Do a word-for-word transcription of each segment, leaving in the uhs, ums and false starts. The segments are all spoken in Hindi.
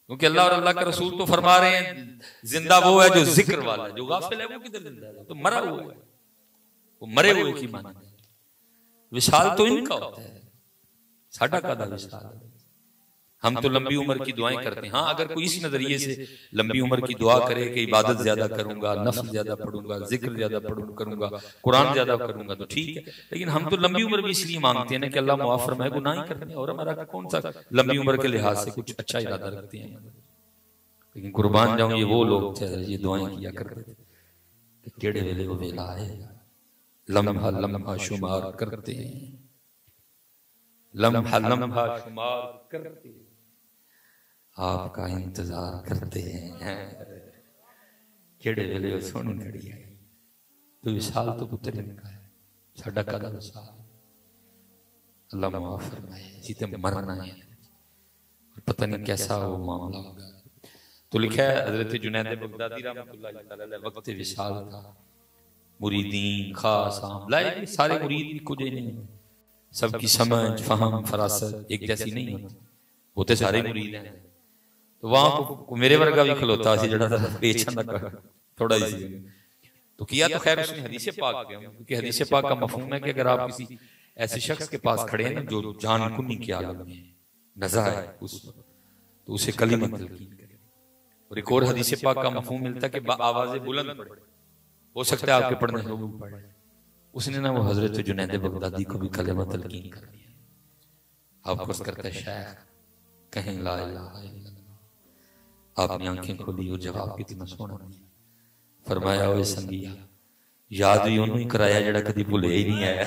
क्योंकि अल्लाह और अल्लाह के रसूल तो फरमा रहे हैं जिंदा वो है जो जिक्र वाला है, जो गाफिल है वो किधर जिंदा है? तो मरा हुआ है, वो मरे हुए की माना है। विशाल तो इनका होता है, साडा कादा विशाल है। हम तो लंबी उम्र की दुआएं करते हैं। हाँ, अगर कोई इस नजरिए से लंबी उम्र की दुआ करे कि इबादत ज्यादा करूंगा, नफल ज्यादा पढ़ूंगा, जिक्र ज्यादा पढ़ूंगा करूंगा, कुरान ज्यादा करूंगा तो ठीक है। लेकिन हम तो लंबी उम्र भी इसलिए मांगते हैं ना कि अल्लाह मुआफ फरमाए, गुनाह ही करते हैं और हमारा कौन सा लंबी उम्र के लिहाज से कुछ अच्छा इरादा रखते हैं। लेकिन कुर्बान जाऊं ये वो लोग थे ये दुआएं किया करते थे, केड़े वेले वो वेला आएगा, लम्हा लम्हा शुमार करते हैं, लम्हा लम्हा शुमार करते हैं, आपका इंतजार करते हैं। केड़े वेले सोनी घड़ी आई, तो विशाल तो पुत्र इनका है, साडा कादा विशाल। अल्लाह माफ फरमाए, जीते मरना है, पता नहीं कैसा वो मामला होगा। तो लिखा है हजरत जुनैद बगदादी रहमतुल्लाह अलैह वक्त विशाल था, मुरीदीन खास आम लाए, सारे मुरीद भी कुछ नहीं, सबकी समझ फहम फरासत एक जैसी नहीं होती, होते सारे मुरीद हैं। तो वहां को मेरे वर्गा भी खलोता सी जड़ा पेचन दा थोड़ा ही सी तो किया तो खैर उसने हदीस पाक किया, क्योंकि हदीस पाक का मफहूम है कि अगर आप किसी ऐसे शख्स के पास खड़े हैं ना जो जान कुन्नी के आलम में नज़ा है उस तो उसे कलिमत तलकीन करें। और एक और हदीस पाक का मफहूम मिलता है कि आवाज़ बुलंद पढ़े, हो सकता है आपके पढ़ने से लोग पढ़े। उसने ना वो हजरत जुनैद बगदादी को भी कलिमत तलकीन कर दिया। आप खुश करते शेख कहें ला इलाहा इल्लल्लाह, आपने आंखें खोली और जवाब कितना सोना दिया। फरमाया ओए संगिया, याद भी उन्होंने ही कराया जड़ा कभी भुले ही नहीं आया।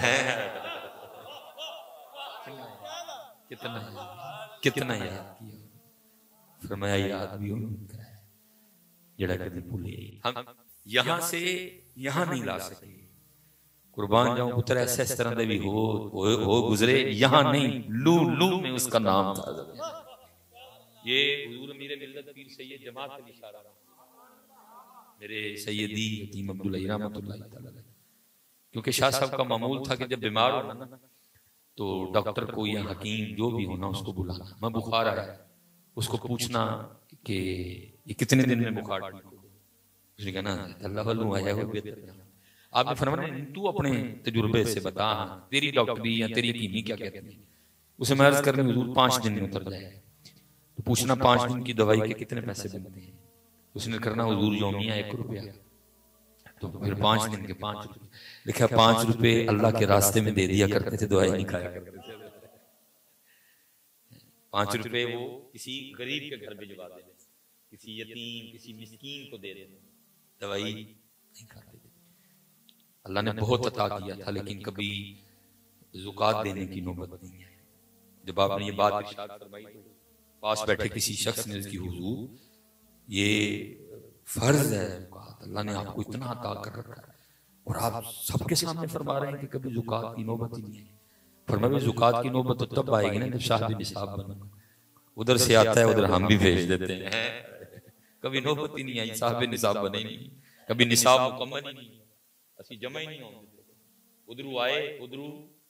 कितना कितना याद किया। फरमाया याद भी उन्होंने कराया जड़ा कभी भुले ही। हम यहां से यहां नहीं ला सके। कुर्बान जाऊं पुत्र ऐसे इस तरह दे भी हो हो, हो गुजरे, यहां नहीं लू लू में उसका नाम था। ये हुजूर अमीर मिल्लत पीर सैयद जमात अली शाह मेरे सैयदी हकीम अब्दुल्ला रहमतुल्लाह अलैह, क्योंकि शाह साहब का मामूल था कि जब बीमार होना ना तो डॉक्टर को या हकीम जो भी होना उसको बुलाना, मैं बुखार आया उसको पूछना कि ये कितने दिन में बुखार ठीक हो। उसने कहना अल्लाह वल्लू आया हो बेहतर। आपने फरमाया तू अपने तजुर्बे से बता, तेरी डॉक्टरी या तेरी हकीमी क्या कहती है। उसे मैं अर्ज करनी हुजूर पांच दिन में उतर जाए, तो पूछना पांच दिन की दवाई के कितने पैसे बनते हैं। उसने करना हुजूर यौमिया एक रुपया, तो फिर पांच दिन के पांच रुपए लिखा, पांच रुपए अल्लाह के रास्ते में दे दिया करते थे, दवाई नहीं खाया करते थे। पांच रुपए वो किसी गरीब के घर भिजवा देते, किसी यतीम किसी मिस्कीन को दे देते, दवाई नहीं खाते थे। अल्लाह ने बहुत अता किया था, लेकिन कभी ज़ुकात देने की नौबत नहीं है। जब आपने ये बात इरशाद फरमाई तो पास बैठे किसी शख्स ने उसकी हुजूर ये फर्ज है ज़ुकात, अल्लाह ने आपको इतना अता कर रखा है और आप सबके सामने फरमा रहे हैं कि कभी ज़ुकात की नौबत ही नहीं है। फरमाया ज़ुकात की नौबत तो तब आएगी ना जब साहिब निसाब बना, उधर से आता है उधर हम भी भेज देते हैं। कभी नौबत ही नहीं आई, साहिब निसाब बने ही नहीं, कभी निसाब मुकम्मल ही नहीं, असि जमा ही नहीं होंगे, उधरू आए उधरू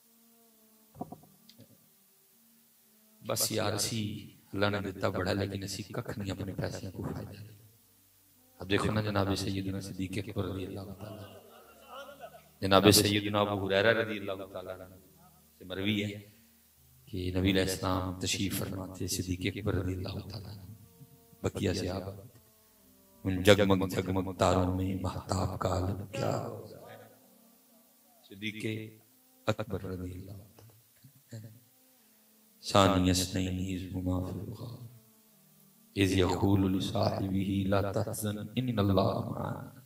बस यार असी अल्लाह ने दिता बड़ा, लेकिन असी कख नहीं अपने पैसे को फायदा। अब देखो ना जनाब सैयदना सिद्दीक़ अकबर रज़ी अल्लाह तआला, जनाब सैयदना अबू हुरैरा रज़ी अल्लाह तआला से मरवी है कि नबी अलैहिस्सलाम तशरीफ फरमाते सिद्दीक़ अकबर रज़ी अल्लाह तआला बकिया से आप उन जगमग जगमग तारों में महताब का आलम क्या होगा। सिद्दीक़ अकबर रज़ी अल्लाह तआला सानी यसनैन इज़ हुमा फिल ग़ार इज़ यक़ूलु लिसाहिबिही ला तहज़न इन्नल्लाह मअना।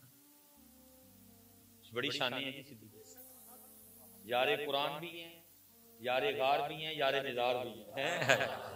बड़ी शानी है सिद्दीक़, यारे कुरान भी हैं, यारे गार भी हैं, यारे निज़ार भी हैं।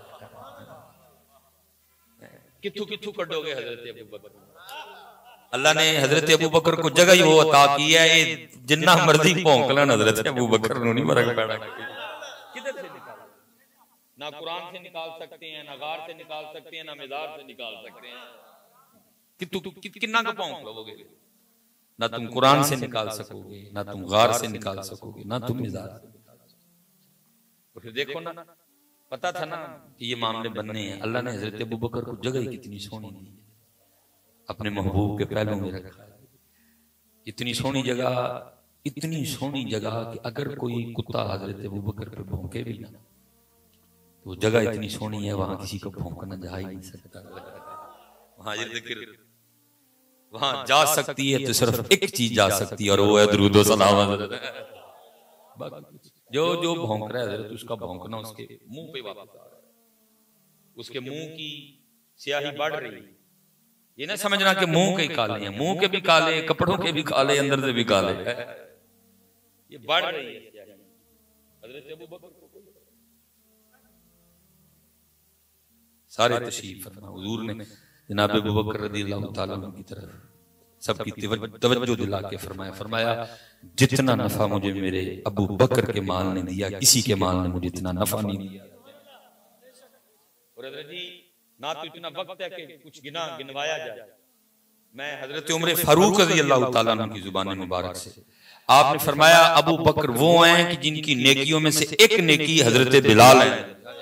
कित्थू कित्थू कटोगे हजरत अबू बकर। अल्लाह ने हजरत अबू बकर को जगह ही वो अता की है, ये जिन्ना मर्जी भौंक लें हजरत अबू बकर को नहीं फर्क पड़ा। किधर से निकाल, ना कुरान से निकाल सकते हैं, ना गार से निकाल सकते हैं, ना मिज़ार से निकाल सकते हैं। कि कितना का भौंक लोगे, ना तुम कुरान से निकाल सकोगे, ना तुम गार से निकाल सकोगे, ना तुम मिज़ार से निकाल सकोगे। तो फिर देखो ना पता था ना कि ये मामले बनने हैं। अल्लाह ने हजरत अबू बकर को जगह ही कितनी सोनी दी, अपने महबूब के पहलू में रखा। इतनी सोनी जगह, इतनी सोनी जगह कि अगर कोई कुत्ता हजरत अबू बकर पे भौंके भी ना, तो जगह इतनी सोनी है, वहां किसी को भौंकना जा ही नहीं सकता। वहां वहां जा सकती है तो सिर्फ एक चीज जा सकती है, और वो है दुरूद व सलाम। जो जो भौंक रहा है हजरत, उसका भौंकना उसके मुंह पे वापस आ रहा है, उसके मुंह की स्याही बढ़ रही है। ये ना समझना कि मुंह के काले हैं, मुंह के भी काले, कपड़ों के भी काले, अंदर से भी काले, ये बढ़ रही है स्याही। हजरत अबू बकर को सारे तशरीफ फरमा, हुजूर ने जनाब अबू बकर रज़ियल्लाहु ताला अन्हु की तरफ सबकी तवज्जो दिला के फरमाया फरमाया जितना नफा मुझे मेरे अबू बकर के माल ने दिया, किसी के माल ने मुझे इतना नफा नहीं दिया। और हजरत जी ना तो इतना वक्त है कि कुछ गिना गिनवाया जाए। मैं हजरत उमर फारूक रज़ियल्लाहु ताला अन्हु की जुबान मुबारक से आपने फरमाया अबू बकर वो हैं कि जिनकी नेकियों में से एक नेकी हजरत बिलाल है,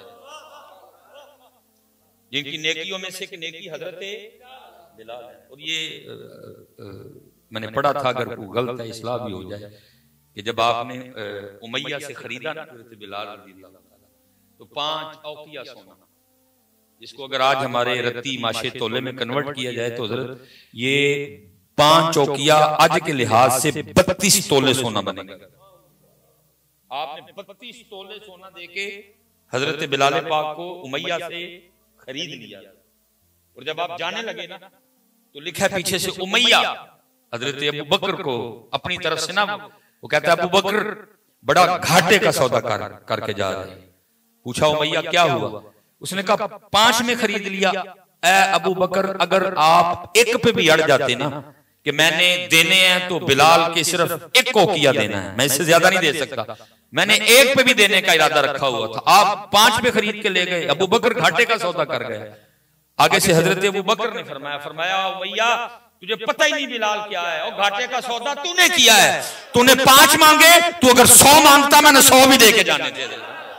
जिनकी नेकियों में से एक नेकी हजरत बिलाल है। और ये आ, आ, मैंने पढ़ा था, अगर कोई गलत है इस्लाह भी हो जाए, कि जब आपने उमैया से खरीदा ना हजरत बिलाल रज़ियल्लाहु ताला, तो पांच औकिया सोना, जिसको अगर आज हमारे रत्ती माशे तोले में कन्वर्ट किया जाए तो हजरत ये पांच औकिया आज के लिहाज से बत्तीस तोले सोना बनेगा। आपने बत्तीस तोले सोना देके हजरत बिलाल पाक को उमैया से खरीद लिया। और जब आप जाने लगे ना, तो लिखा पीछे से उमैया हजरत अबू बकर को अपनी तरफ से ना, वो कहता है अबू बकर बड़ा घाटे का सौदा कर करके जा रहे हैं। पूछा उमैया क्या हुआ? उसने कहा पांच में खरीद लिया। ए अबू बकर, अगर आप एक पे भी अड़ जाते ना कि मैंने देने हैं तो बिलाल के सिर्फ एक को किया देना है, मैं इससे ज्यादा नहीं दे सकता, मैंने एक पे भी देने का इरादा रखा हुआ था, आप पांच पे खरीद के ले गए। अबू बकर घाटे का सौदा कर गए। आगे से हजरत अबू बकर ने फरमाया फरमाया भैया तुझे पता ही नहीं बिलाल क्या है, और घाटे का सौदा तूने किया है। तूने पांच मांगे, तू अगर सौ मांगता मैंने सौ भी दे के जाने थे।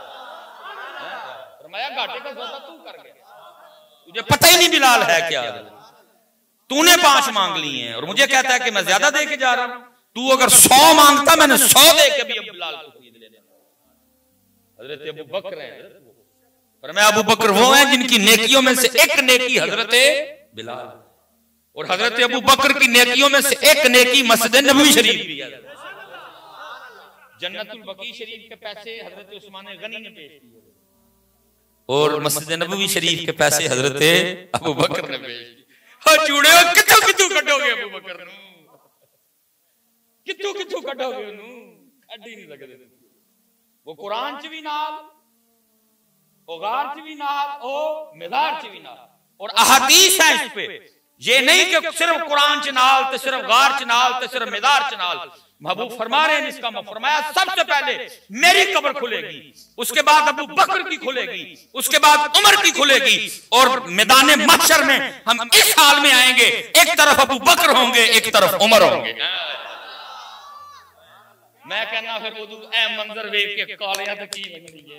फरमाया घाटे का सौदा तू कर गया, तुझे पता ही नहीं बिलाल है क्या, तूने पांच मांग ली हैं और मुझे कहता है कि मैं ज्यादा दे के जा रहा हूं। तू अगर सौ मांगता मैंने सौ दे के भी बिलाल को खरीद लेना। हजरत अबू बकर हैं, फरमाया अबू बकर वो हैं जिनकी नेकियों में से एक नेकी हजरत बिलाल, और हजरत अबू बकर की नेकियों में से एक नेकी मस्जिद नबवी शरीफ भी है। जन्नतुल बकी शरीफ के पैसे हजरत उस्मान गनी ने पेश किए, और मस्जिद नबवी शरीफ के पैसे हजरत अबू बकर ने पेश किए। हाँ चूड़े कितों कितों कटोगे अबू बकर नू, कितों कितों कटोगे नू, कड्डी नहीं सकदे। वो कुरान च भी नाल, ओ गार च भी नाल, ओ मिज़ार च भी नाल, और अहादीस है इस पे। ये नहीं कि सिर्फ कुरान च नाल ते सिर्फ गार च नाल ते सिर्फ मिज़ार च नाल। महबूब फरमा रहे हैं इसका फरमाया सबसे पहले मेरी कब्र खुलेगी, उसके बाद अबू बकर की खुलेगी, उसके बाद उमर की खुलेगी, और मैदान महशर में हम इस हाल में आएंगे, एक तरफ अबू बकर होंगे एक तरफ उमर होंगे। मैं कहना फिर उदू ए मंजर वेख के कालियां ते की बननी है,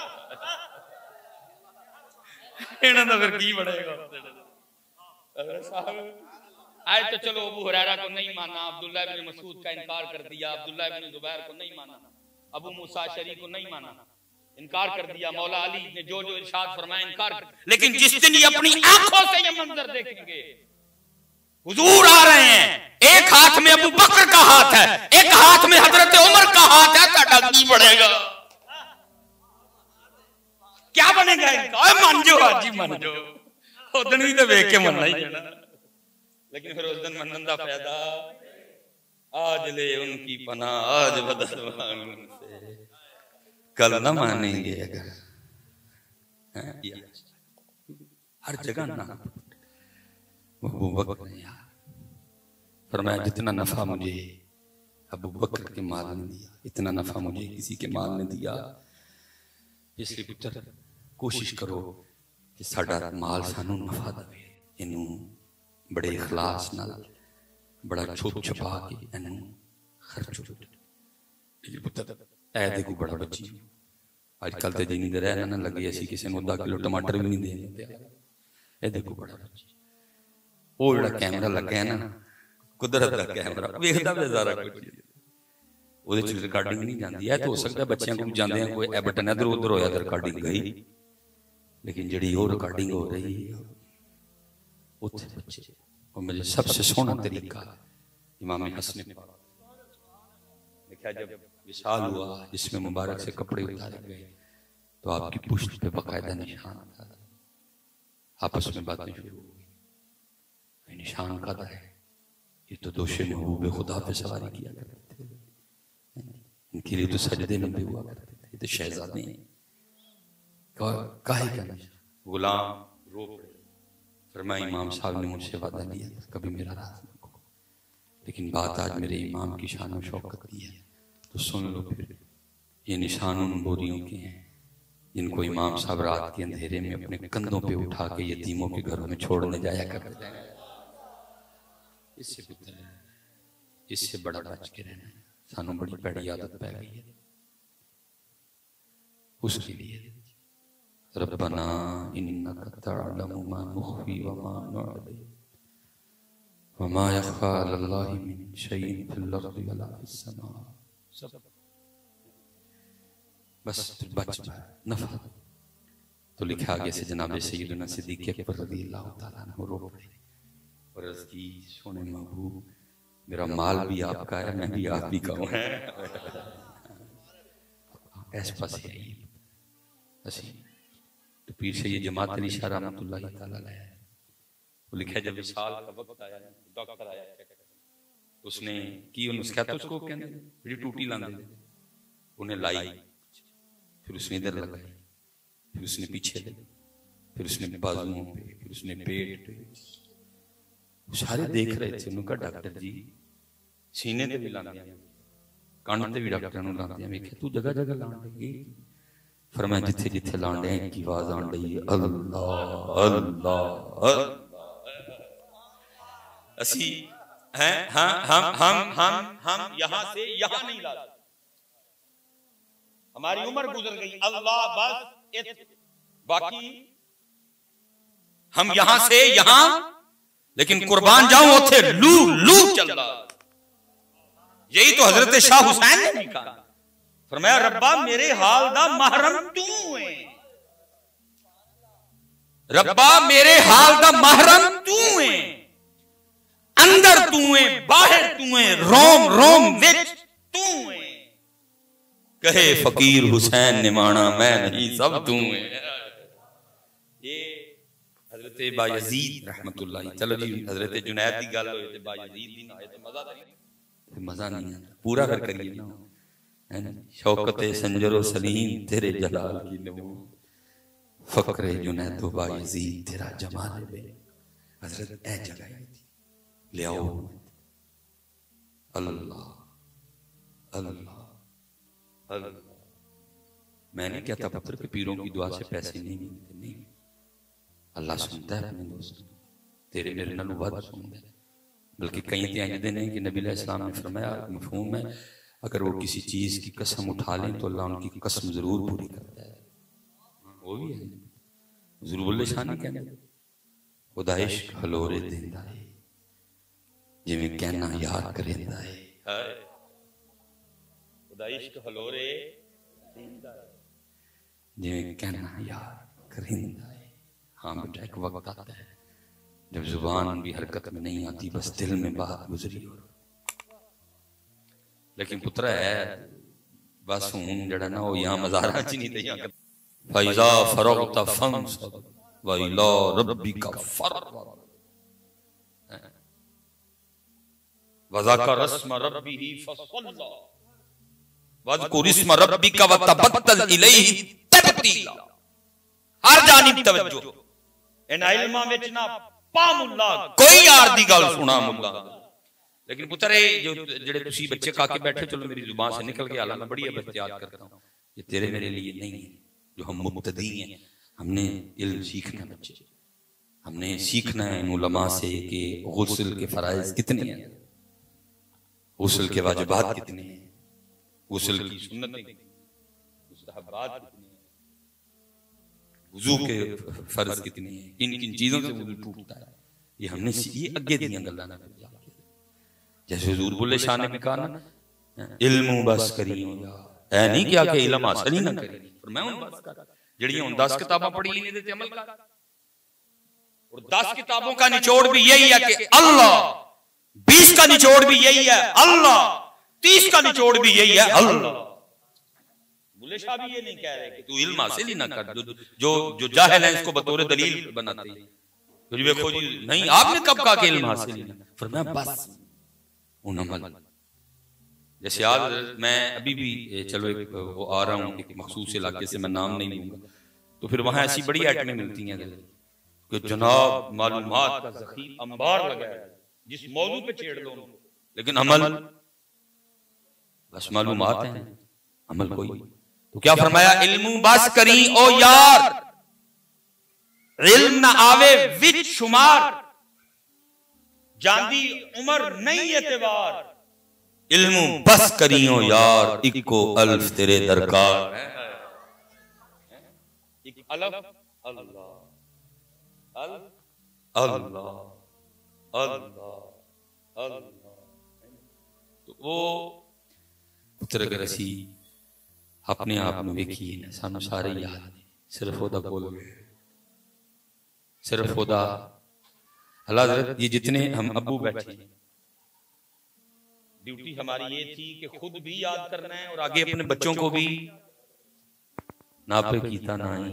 इन्हां दा फिर की बनेगा। आए तो चलो अबू हुरैरा को नहीं माना, अब्दुल्लाह इब्न मसूद का इनकार कर दिया, अब्दुल्लाह इब्न जुबैर को नहीं माना, अबू मूसा अशअरी को नहीं माना, इनकार कर दिया, मौला अली ने जो जो इरशाद फरमाया इनकार कर। लेकिन जिस दिन ये अपनी आंखों से ये मंजर देखेंगे, हुजूर आ रहे हैं, एक हाथ में अबू बकर का हाथ है, एक हाथ में हजरत उमर का हाथ है, काटा की बढ़ेगा, क्या बनेगा इनका? मान जो हाजी मान जो, उदन भी तो वेख के मनना ही है, लेकिन फिर उस दिन मनन दा फायदा, आज ले उनकी पना आज बदल मांग उनसे, कल न मानेंगे अगर। हर जगह ना अबू बकर ने यार फरमाया जितना नफा मुझे अबू बकर के माल ने दिया, इतना नफा मुझे किसी के माल ने दिया। इसलिए पुत्र कोशिश करो कि साडा माल सानू नफा दे, इनू बड़े इखलास नाल बड़ा छुप छुपा के इनू खर्चो। पुत्र ऐ देखो बड़ा बची अजकल तो जिनी दे रहना ना लगे असी किसी को अद्धा किलो टमाटर भी नहीं देने। ये देखो बड़ा वो जो कैमरा लगे है ना कुदरत का कैमरा वेखदा भी सारा कुछ ਉਹਦੇ ਚ ਰਿਕਾਰਡਿੰਗ नहीं जाती है। तो हो सकता है बच्चों को जाते हैं कोई एबटन इधर उधर होया तो रिकार्डिंग गई, लेकिन जी वो रिकार्डिंग हो रही है उत्थे बच्चे और मुझे सबसे सोहना तरीका इमाम हसन देखा जब विशाल हुआ जिसमें मुबारक से कपड़े उतारे गए तो आपकी पुष्ट पे बकायदा निशान था। आपस में बातें शुरू हो गई, निशान का था ये तो दोषे महबूब खुदा पे सवारी किया करते थे, इनके लिए तो सजदे लंबे हुआ करते थे, ये तो शहजादे काहे का गुलाम रो पड़े। फरमाया इमाम साहब ने मुझसे वादा लिया था कभी मेरा राज न को, लेकिन बात आज मेरे इमाम की शान और शौकत की है तो सुन लो फिर। ये निशान उन बोरियों के हैं जिनको इमाम साहब रात के अंधेरे में अपने कंधों पे उठा के यतीमों के घरों में छोड़ने जाया करते हैं। इससे पुत्र इससे बड़ा बच के रहना, सानू बड़ी पैड़ी आदत पै गई है। उसके लिए रब्बना इन्नका तअलमु मा नुख्फी व मा नुअलिन व मा यख्फा अलल्लाहि मिन शैइन फिल अर्दि वला फिस समा। बस बच नफा तो लिखा आगे से जनाब सैयदना सिद्दीक़ अकबर रज़ियल्लाहु तआला अन्हु रो पड़े और अर्ज़ की सोने महबूब मेरा माल भी आपका है, मैं भी आप ही का हूं। ऐसे पास है ऐसी तो पीर से ये जमात अली शाह रहमतुल्लाह तआला अलैह वो लिखा जब विशाल का वक्त आया डॉक्टर आया उसने की नुस्खा तो उसको कहने बड़ी टूटी लांदे उन्हें लाई, फिर उसने इधर लगाई, फिर उसने पीछे लगी, फिर उसने बाजुओं पे, फिर उसने पेट पे। सारे देख रहे थे, उन्होंने कहा डॉक्टर जी सीने ते भी लांदे कान ते भी डॉक्टर नु लांदे वेखे तू जगह जगह लांदे। फरमाया जिथे जिथे लांदे की आवाज आन रही है अल्लाह अल्लाह अल्लाह। असी हैं हां हम हम हम हम यहां से यहां नहीं लाते, हमारी उम्र गुजर गई अल्लाह बस बाकी हम यहां से यहां, लेकिन कुर्बान जाऊं उथे लू लू चल रहा। यही तो हजरत शाह हुसैन ने कहा, फरमाया रब्बा मेरे हाल दा महरम तू है, रब्बा मेरे हाल दा महरम तू है, अंदर तू है बाहर तू है रोम रोम विच तू है। कहे फकीर हुसैन ने माना मैं नहीं सब तू है। ये हजरत बायजीद रहमतुल्लाह, चलो जी हजरत जुनैद की गल होए ते बायजीद दी ना आए ते मजा नहीं, मजा नहीं आता पूरा कर करिए ना है ना। शौकत संजरो सलीम तेरे जलाल की नमो, फक्रे जुनैद बायजीद तेरा जमाल बे। हजरत ए जगह ले आओ अल्लाह अल्लाह अल्लाह। मैं नहीं कहता पुत्र के पीरों की दुआ से पैसे नहीं मिलते, नहीं, अल्लाह सुनता है अपने दोस्त, तेरे मेरे नालों वध सुनता है। बल्कि कई कहते हैं कि नबी अलैहिस्सलाम ने फरमाया मफहूम है अगर वो किसी चीज की कसम उठा लें तो अल्लाह उनकी कसम जरूर पूरी करता है। वो भी है ज़ुल्ल शानी कहने खुदा इश्क हलोरे देंदा है जिवें कहना यार करेंदा है, खुदा इश्क हलोरे देंदा है जिवें कहना यार करेंदा है। हाँ बेटा एक वक्त आता है जब जुबान भी हरकत में नहीं आती, बस दिल में बात गुजरी हो। लेकिन पुत्र है बस हूं जड़ा ना वो यहाँ मज़ारा च नहीं दिया फैज़ा फरग़्त फंसब व इला रब्बिका फरग़ब व ज़करा इस्म रब्बिही फसल्ला वज़कुर इस्म रब्बिका व तबत्तल इलैहि तब्तीला। हर जानिब तवज्जो इन इल्मां विच ना पा मुल्ला कोई यार दी गल सुना मुल्ला। लेकिन पुत्र जो जेड़े तुसी बच्चे काके बैठे चलो मेरी जुबान से निकल गया मैं बड़ी एहतियात करता हूं, ये तेरे मेरे लिए नहीं है। जो हम मुब्तदी हैं हमने इल्म सीखना बच्चे, हमने सीखना है इन उलमा से कि गुस्ल के फराइज कितने हैं, गुस्ल के वाजिबात कितने हैं, गुस्ल की सुन्नतें मुस्तहबात कितनी हैं, वुजू के फर्ज कितने हैं, किन किन चीजों से वुजू टूटता है, ये हमने ये अगे दियां गल्लां ना। जैसे हुजूर बुल्ले शाह ने भी कहा ना, इल्म बस करी हो या ऐ नहीं क्या कि इल्म हासिल ही ना करी, पर मैं उन बस कर जड़ियां उन दस किताबां पढ़ी ली ने ते अमल कर। और दस किताबों का निचोड़ भी यही है कि अल्लाह, बीस का निचोड़ भी यही है अल्लाह, तीस का निचोड़ भी यही है अल्लाह। बुल्ले शाह भी ये नहीं कह रहे कि तू इल्म हासिल ही ना कर, जो जो जो जाहिल है इसको बतौर दलील बनाते हैं। तो जी देखो जी नहीं आपने कब कहा कि इल्म हासिल ही ना, फरमाया बस उन अमल। जैसे आज मैं अभी भी चलो एक वो आ रहा हूँ एक मखसूस इलाके से, मैं नाम नहीं लूंगा, तो फिर वहां ऐसी बड़ी आइटमें मिलती हैं कि जनाब मालूमात का ज़ख़ीर अंबार लगा है, जिस मौजू पे छेड़ लो उनको, लेकिन अमल बस मालूमात हैं, अमल कोई। तो क्या फरमाया, इल्मु बस करी ओ यार, इल्म न आवे विच शुमार, जांदी उमर नहीं एतबार, इल्मु बस करी ओ यार, इक्को अल्फ तेरे दरकार। एक अल्फ अल्लाह अल्लाह अल्लाह अल्लाह। तो वो पुत्र अगर असी अपने आप में वेखिए ना, सानू सारे याद ने, सिर्फ ओदा बोल गए, सिर्फ ओदा अल्लाह हज़रत। ये जितने हम अबू बैठे, ड्यूटी हमारी ये थी कि खुद भी याद करना है और आगे अपने बच्चों को भी ना पे कीता ना ही।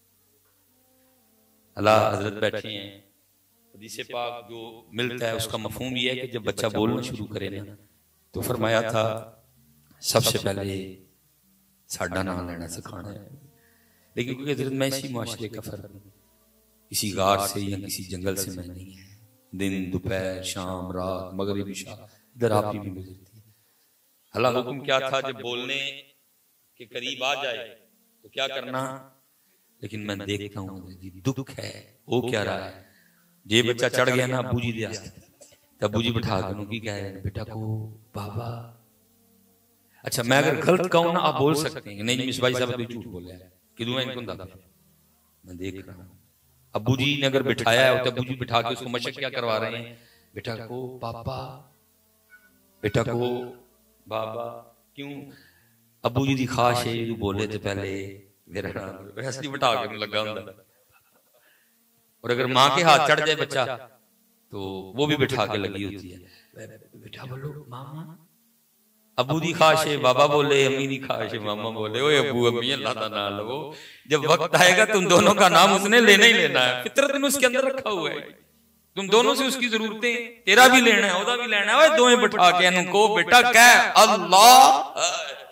अल्लाह हज़रत बैठे हैं, हदीस पाक जो मिलता है उसका मफहूम ये है कि जब बच्चा बोलना शुरू करे ना, तो फरमाया था सबसे पहले साडा नाम लेना सिखाना है। लेकिन क्योंकि हज़रत मैं इसी मुआशरे का फर्क हूं, किसी गार से या किसी जंगल से मैं नहीं है, दिन दोपहर शाम रात मगरिब इशा इधर आप ही भी गुजरती है। अल्लाह हुक्म क्या था, जब बोलने के करीब आ जाए तो क्या करना, लेकिन मैं देखता हूँ दुख है, वो क्या रहा है, जे बच्चा चढ़ गया ना अबू जी दे, तब अबू जी बिठा के उनकी कह रहे हैं बेटा को बाबा। अच्छा मैं अगर गलत कहूं ना, आप बोल सकते हैं नहीं मिस भाई साहब तो झूठ बोल रहा है, किदू इनको दादा मैं देख रहा हूं। अबू जी ने अगर बिठाया है तो अबू जी बिठा के उसको मशक क्या करवा रहे हैं, बेटा को पापा, बेटा को बाबा। क्यों, अबू जी की खाश है जो बोले तो पहले मेरा नाम वैसे ही बिठा के लगा हुंदा। और अगर माँ के हाथ चढ़ जाए बच्चा तो वो भी बिठा के लगी होती है, बेटा बोलो मामा। अबू दी खाश है बाबा बोले, अम्मी दी खाश है मामा बोले। ओए अबू अम्मी अल्लाह दा नाम लो, जब वक्त आएगा तुम दोनों का नाम उसने लेना ही लेना है, फितरत ने उसके अंदर रखा हुआ है, तुम दोनों से उसकी जरूरतें, तेरा भी लेना है ओदा भी लेना है। ओए दोएं बिठा के इनको बेटा कह अल्लाह,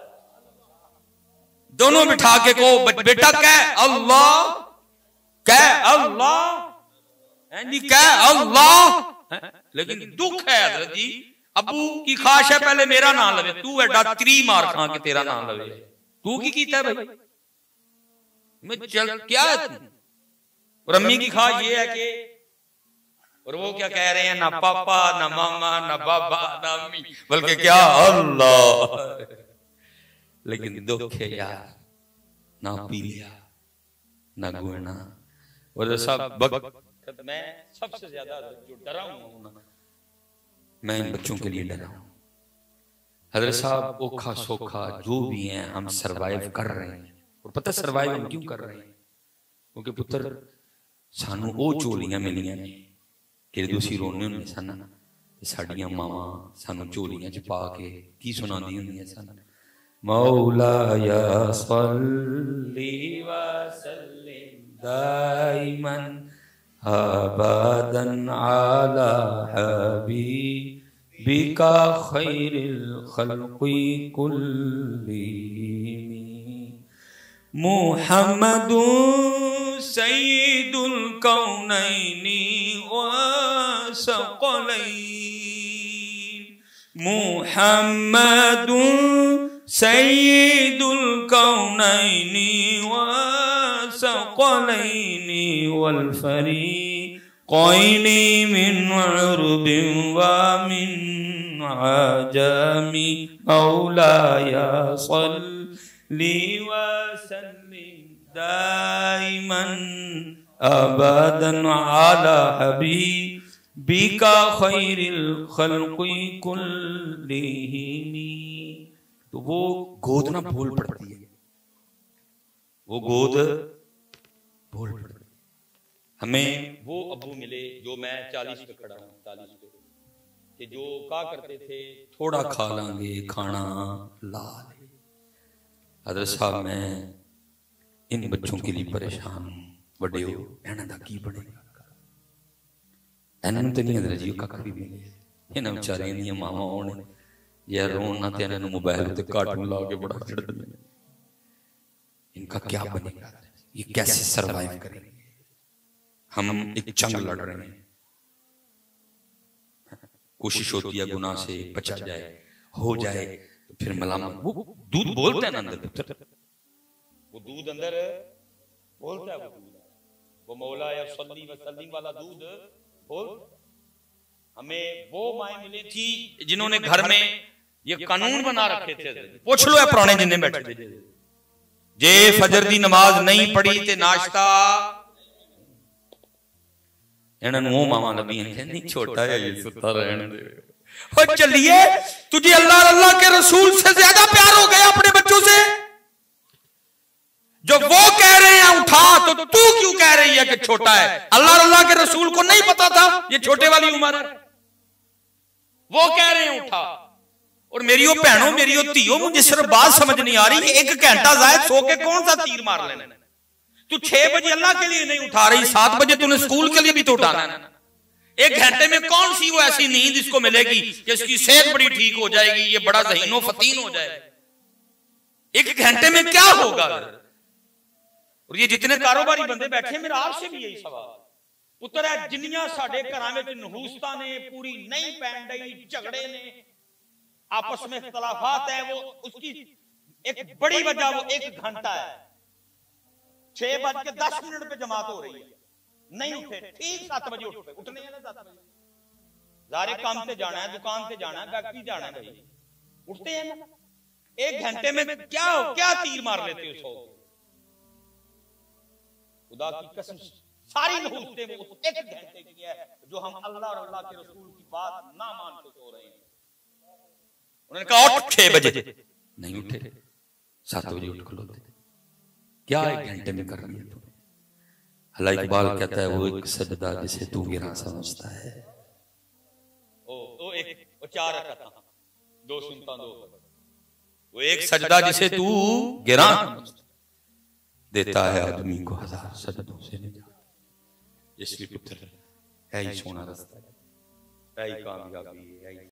दोनों बिठा के को बेटा कह अल्लाह, कह अल्लाह जी, कह अल्लाह। लेकिन दुख है हज़रत जी, अबू की खाश है पहले मेरा नाम लवे, तू एडा त्री मार खा के तेरा नाम लवे, तू की कीता है भाई, मैं चल क्या है तू। और अम्मी की खाश ये है कि, और वो क्या कह रहे हैं, ना पापा ना मामा ना बाबा ना अम्मी, बल्कि क्या अल्लाह। लेकिन दुख है यार, ना पी लिया ना गुना। और सब वक्त मैं सबसे ज्यादा जो डरा हूं ना, मैं इन बच्चों के लिए डरा हूं। हज़रत साहब ओखा सोखा जो भी हैं हम सरवाइव कर रहे हैं, और पता सरवाइव हम क्यों कर रहे हैं, क्योंकि पुत्र सानू ओ झोलियां मिलियां ने कि दूसरी रोने होने सन, साडियां मावां सानू झोलियां च पा के की सुनादी हुंदियां सन, मौलाया सल्ली व सल्लिम दाइमन अबदन अला हबीबिका खैरिल खल्क़ि कुल्लिहिम मुहम्मदुन सय्यिदुल कौनैनि व सकलैन, मुहम्मदुन सय्यिदुल कौनैनि व सकलैनि वल फरीक़ैनि मिन उर्बिन व मिन अजमी, मौलाया सल्ली व सल्लिम दाइमन अबदन आला हबीबिका खैरिल खल्क़ि कुल्लिहिम। तो वो गोद ना बोल पड़ती है, वो गोद बोल पड़ती है। हमें वो अब्बू मिले जो मैं चालीस पे खड़ा हूँ, चालीस पे, कि जो क्या करते थे, थोड़ा खा लांगे खाना ला ले। हज़रत साहब मैं इन बच्चों के लिए परेशान हूँ, बड़े हो इन्हां दा की बनेगा, इन्हां तो नहीं हज़रत जी कख भी मिले, इन्हां बेचारियां दी मावां होण यार रोन ना ते इन्हां नूं मोबाइल ते कार्टून ला के बड़ा चढ़दे, इनका क्या बनेगा, ये कैसे सरवाइव करेंगे। हम एक जंग लड़ रहे हैं, कोशिश होती है गुनाह से बचा जाए, हो जाए तो फिर मलामत। वो दूध बोलता है ना अंदर पुत्र, वो दूध अंदर बोलता है, वो दूध, वो मौला या सल्ली व सल्लीम वाला दूध बोल। हमें वो माए मिली थी जिन्होंने घर में ये कानून बना रखे थे, पूछ लो है पुराने जिन्हें बैठे थे, जे फजर दी नमाज नहीं पढ़ी ते नाश्ता, इन्होंने मावा लगी नहीं छोटा है ये सुता रहने दे। और चलिए तुझे अल्लाह अल्लाह के रसूल से ज्यादा प्यार हो गया अपने बच्चों से, जो वो कह रहे हैं उठा तो तू क्यों कह रही है कि छोटा है। अल्लाह अल्लाह के रसूल को नहीं पता था ये छोटे वाली उम्र है, वो कह रहे हैं उठा। और मेरी बहनों मेरी धीओ, मुझे सिर्फ बात समझ नहीं आ रही, एक घंटा जायद सो के कौन सा तीर मार लेना। तू छह बजे अल्लाह के लिए नहीं उठा रही, सात बजे तूने स्कूल के लिए भी तो उठाना है। एक घंटे में कौन सी वो ऐसी नींद इसको मिलेगी कि इसकी सेहत बड़ी ठीक हो जाएगी, ये बड़ा ज़हीनो फतीन हो जाएगा। एक घंटे में क्या होगा। और ये जितने कारोबारी बंदे बैठे, मेरा आपसे भी यही सवाल पुत्र है, जिन्नियां साडे घरां विच नहूसतां ने, पूरी नहीं पैन डई, झगड़े ने, आपस में इख्तलाफात है, वो उसकी एक बड़ी वजह वो एक घंटा है। छह बज के दस मिनट पे जमात हो रही है, नहीं उठे, ठीक सात बजे उठे, उठने हैं ना सात बजे, जारे काम से जाना है, दुकान से जाना है, फैक्ट्री जाना है, भाई उठते हैं ना। एक घंटे में क्या क्या तीर मार लेते हो सौ। खुदा की कसम सारी नहूसते वो एक घंटे की है जो हम अल्लाह और अल्लाह के रसूल की बात ना मान के सो रहे हैं। उन्होंने कहा उठ छह बजे, नहीं उठे, सात बजे उठ खलोते, क्या एक घंटे में कर लिया तूने। अल्लाह इकबाल कहता है वो एक सजदा जिसे तू गिरा समझता है। ओ ओ एक वो चार रकात, दो सुनता दो, वो एक सजदा जिसे तू गिरा देता है आदमी को हजार सजदों से निजात। इसलिए पुत्र है ही सोना रास्ता, है ही कामयाबी, है ही